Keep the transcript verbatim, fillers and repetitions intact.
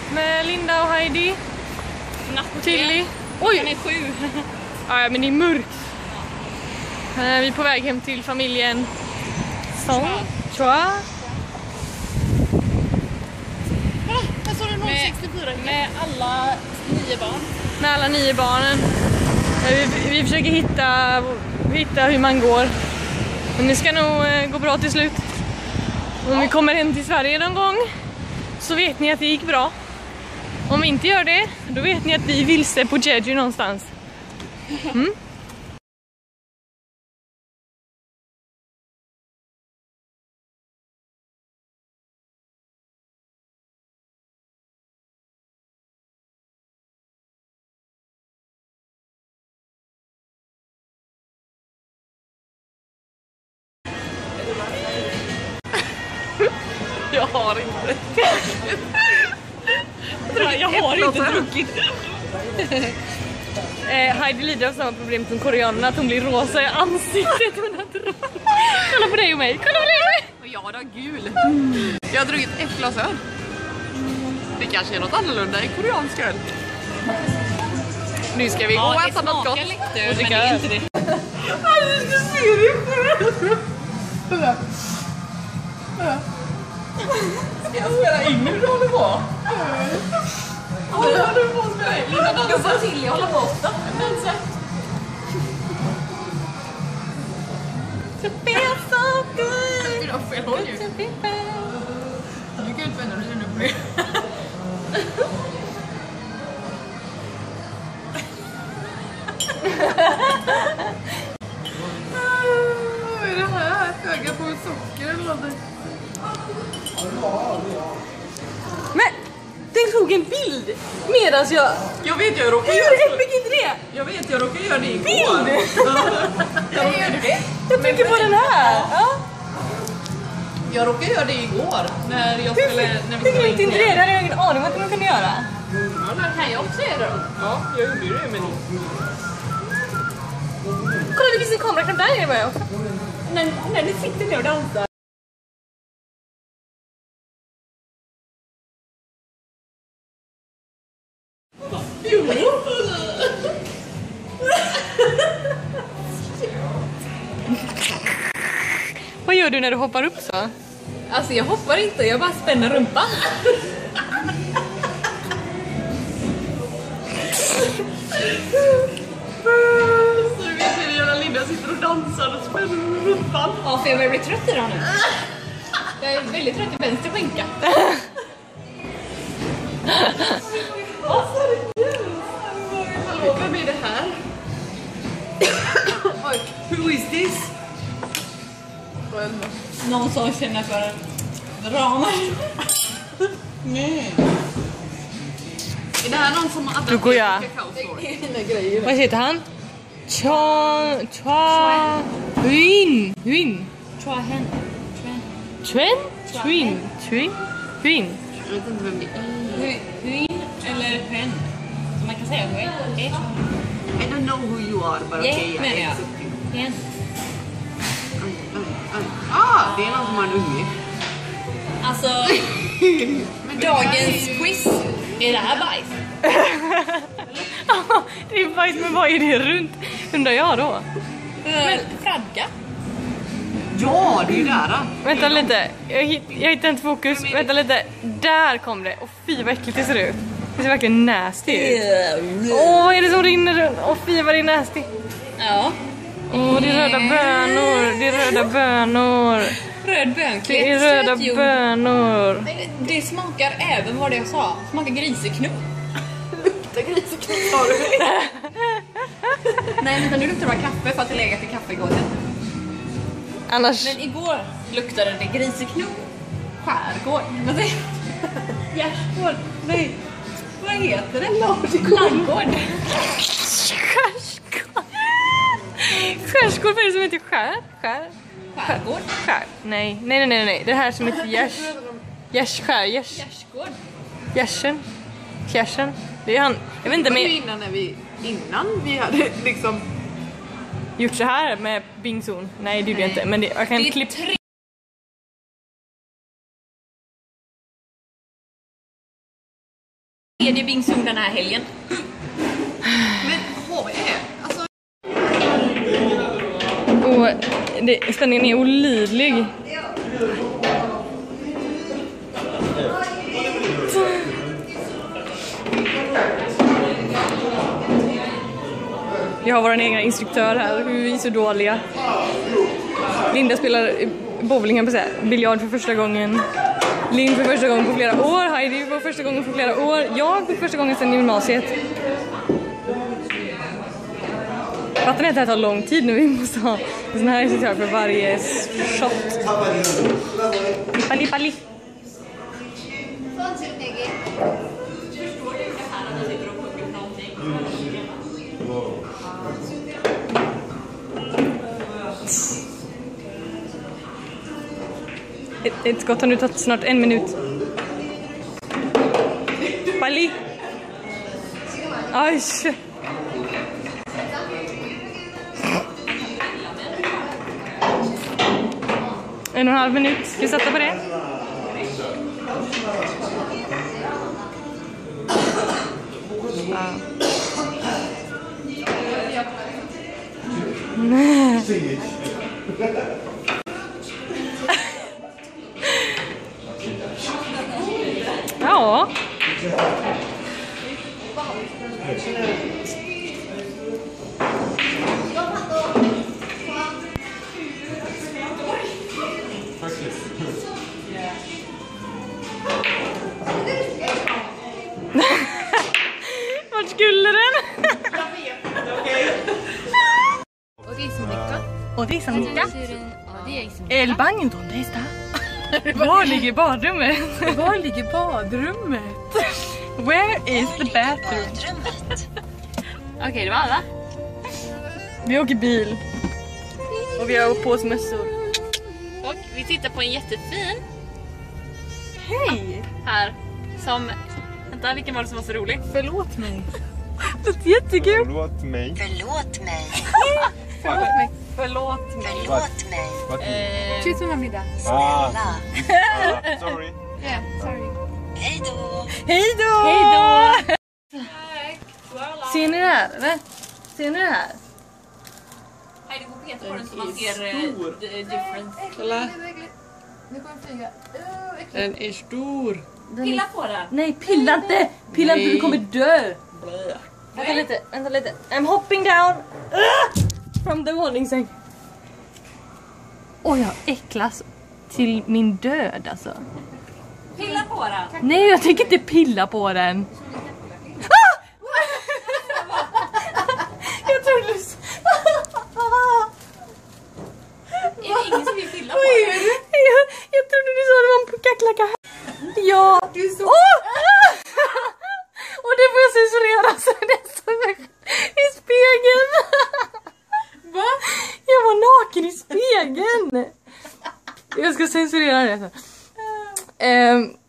med Linda och Heidi. Natt och Tilly. Oj! Den är sju. Ja, men det är mörkt. Vi är på väg hem till familjen. Så, tror jag. Vad sa du? noll sextiofyra med alla nio barn. Med alla nio barnen. Vi, vi försöker hitta, hitta hur man går. Men det ska nog eh, gå bra till slut. Om vi kommer hem till Sverige någon gång så vet ni att det gick bra. Om vi inte gör det, då vet ni att vi vilse på Jeju någonstans. Mm? Jag har inte. Jag har inte druckit. eh, Heidi lider av samma problem som koreanerna, att hon blir rosa i ansiktet. Kolla på dig och mig. Kolla på dig och mig. Och jag då gul. Jag har druckit ett glas öl. Det kanske är något annorlunda i koreansk öl. Nu ska vi gå och äta något gott. Och dricka öl. Inte det. Ska jag spela in hur du håller på? Ja, jag håller på att spela in. Linda dansar till, jag håller på ofta. To feel so good. Du har fel håll ju. Du kan inte vända dig nu på det. Vad är det här? Höga på socker eller något? Men den tog en bild medan jag... Jag vet, jag råkar Hur göra epic är det? Jag vet, jag råkar göra det igår. Bild? Jag råkar det. Jag trycker på den här. Ja. Jag råkade göra det igår när jag Hur skulle när vi fick skulle du inte in det? Det hade jag ingen aning om att man kunde göra. Ja, det kan jag också göra då. Ja, jag gjorde ju det men Kolla, det finns en kameraknapp där nere med också. när, när ni sitter ner och dansar. Jo. Vad gör du när du hoppar upp så? Alltså jag hoppar inte, jag bara spänner rumpan. Så du vet hur jävla Linda sitter och dansar och spänner rumpan. Ja, för jag blir trött idag nu. Jag är väldigt trött i vänster skinka. Vem är det här? Oj, who is this? Någon som känner för en ramar. Nej. Är det här någon som har Du går jag. grejer? Vad heter han? Chon... Chua... Huin. Huin. Chua Hen. Chuen? Twin. Twin? Twin. Jag vet inte vem det är. Huin eller Hen? Så man kan säga Huin. I don't know who you are, but okay. Yeah, men ja. Hen. Ah, det är någon som har en unge. Alltså, dagens quiz. Är det här bajs? Det är bajs, men vad är det runt? Undrar jag då. Men fradga? Ja, det är ju där. Vänta lite, jag, hitt, jag hittade inte fokus. Vänta lite, där kom det. Och fy vad äckligt det ser ut. Det ser verkligen nasty ut. Åh, vad är det som rinner runt? Åh fy vad det är nasty. Ja. Åh, det är röda bönor. Det är röda bönor. Röd bönklet. Det är röda bönor. Det smakar även vad det jag sa. Smakar griseknupp. Luktar griseknupp, sa du mig? Nej, men nu luktar det bara kaffe för att det legat i kaffegården. Annars... Men igår luktade det griseknupp. Skärgård. Vad säger du? Gärdsgård. Nej. Vad heter det? Laggård. Skärskål. Skärskål, vad är det som heter skär? Skär? Skärgård. Skär? Nej, nej, nej, nej. Det här som heter gärs. Gärsskär, gärs. Gärdsgård. Gärsen. Fjärsen. Det är han. Jag vet inte, men... Innan, när vi, innan vi hade liksom... gjort så här med bingzon. Nej, det gjorde jag inte. Men det, jag kan klippa... Tredje Bingsung den här helgen. Men H V är alltså... Och det, spänningen är olidlig. Vi har vår egna instruktör här, vi är så dåliga. Linda spelar bowling, på sig, biljard för första gången. Linn för första gången på flera år, Heidi för första gången på flera år, jag för första gången sedan gymnasiet. Fattar ni att det här tar lång tid nu? Vi måste ha en sån här instruktör för varje shot. Palli, palli. Ett skott har nu tagit snart en minut. Palli. Aj. En och en halv minut. Ska vi sätta på det? Nej. Ja. Vart skulle den? 어디 있습니까? 어디 있습니까? 사실은 어디에 있습니까? Elbangen, donde está? Var ligger badrummet? Var ligger badrummet? Where is the bathroom? Okej, okay, det var alla. Vi åker bil. Och vi har på oss mössor. Och vi tittar på en jättefin. Hej! Här. Som... Vänta, vilken var det som var så rolig? Förlåt mig. Det är jättekul. Förlåt mig. Förlåt mig. Förlåt mig. Förlåt mig. Förlåt mig. Tjus med middag. Ah, Snälla. ah, sorry. Yeah, sorry. Hej då. Hej då! Hej då! Ser ni det här? Eller? Ser ni det här? Hej, du går peta på den så man ser uh, the difference. Kolla, Nu kommer flyga. Uh, den är stor. Pilla på den. Nej, pilla inte! Pilla inte, Nej. du kommer dö! Blä. Vänta lite, vänta lite. I'm hopping down! Ah! From the våningssäng. Oj, jag äcklas till min död alltså. Pilla på den. Nej, jag tänker inte pilla på den. Ah! Jag tror du... Är det ingen som vill pilla på Oj, den? jag, jag trodde du sa det var en kacklacka. Ja. Du är så... Oh! Och det får jag censurera så det står i spegeln. Va? Jag var naken i spegeln. Jag ska censurera det. Um,